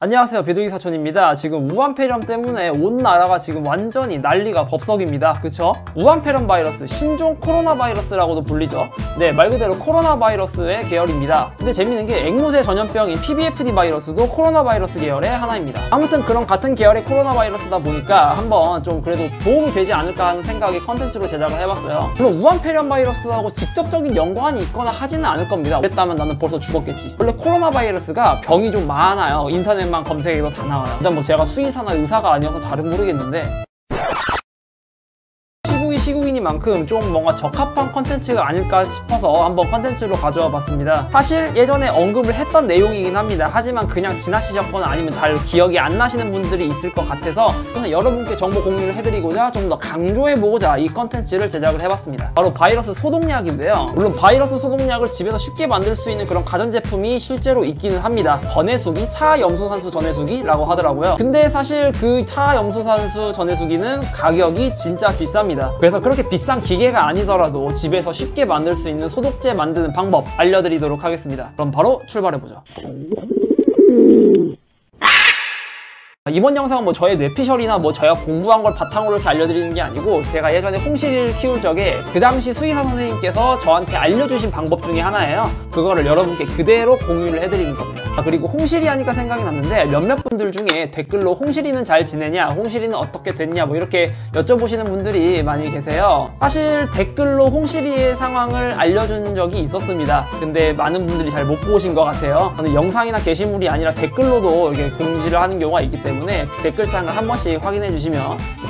안녕하세요, 비둘기 사촌입니다. 지금 우한폐렴 때문에 온 나라가 지금 완전히 난리가 법석입니다. 그쵸? 우한폐렴 바이러스, 신종 코로나 바이러스라고도 불리죠. 네, 말 그대로 코로나 바이러스의 계열입니다. 근데 재밌는 게 앵무새 전염병인 PBFD 바이러스도 코로나 바이러스 계열의 하나입니다. 아무튼 그런 같은 계열의 코로나 바이러스다 보니까 한번 좀 그래도 도움이 되지 않을까 하는 생각에 컨텐츠로 제작을 해봤어요. 물론 우한폐렴 바이러스하고 직접적인 연관이 있거나 하지는 않을 겁니다. 그랬다면 나는 벌써 죽었겠지. 원래 코로나 바이러스가 병이 좀 많아요. 인터넷만 검색해도 다 나와요. 일단 뭐 제가 수의사나 의사가 아니어서 잘은 모르겠는데, 시국이니만큼 좀 뭔가 적합한 컨텐츠가 아닐까 싶어서 한번 컨텐츠로 가져와 봤습니다. 사실 예전에 언급을 했던 내용이긴 합니다. 하지만 그냥 지나치셨거나 아니면 잘 기억이 안 나시는 분들이 있을 것 같아서 여러분께 정보 공유를 해드리고자 좀 더 강조해보고자 이 컨텐츠를 제작을 해봤습니다. 바로 바이러스 소독약인데요. 물론 바이러스 소독약을 집에서 쉽게 만들 수 있는 그런 가전제품이 실제로 있기는 합니다. 전해수기, 차염소산수 전해수기라고 하더라고요. 근데 사실 그 차염소산수 전해수기는 가격이 진짜 비쌉니다. 그래서 그렇게 비싼 기계가 아니더라도 집에서 쉽게 만들 수 있는 소독제 만드는 방법 알려드리도록 하겠습니다. 그럼 바로 출발해보죠. 이번 영상은 뭐 저의 뇌피셜이나 뭐 제가 공부한 걸 바탕으로 이렇게 알려드리는 게 아니고, 제가 예전에 홍시리를 키울 적에 그 당시 수의사 선생님께서 저한테 알려주신 방법 중에 하나예요. 그거를 여러분께 그대로 공유를 해드리는 겁니다. 그리고 홍시리 하니까 생각이 났는데, 몇몇 분들 중에 댓글로 홍시리는 잘 지내냐, 홍시리는 어떻게 됐냐 뭐 이렇게 여쭤보시는 분들이 많이 계세요. 사실 댓글로 홍시리의 상황을 알려준 적이 있었습니다. 근데 많은 분들이 잘 못 보신 것 같아요. 저는 영상이나 게시물이 아니라 댓글로도 이렇게 공지를 하는 경우가 있기 때문에 댓글창을 한 번씩 확인해 주시면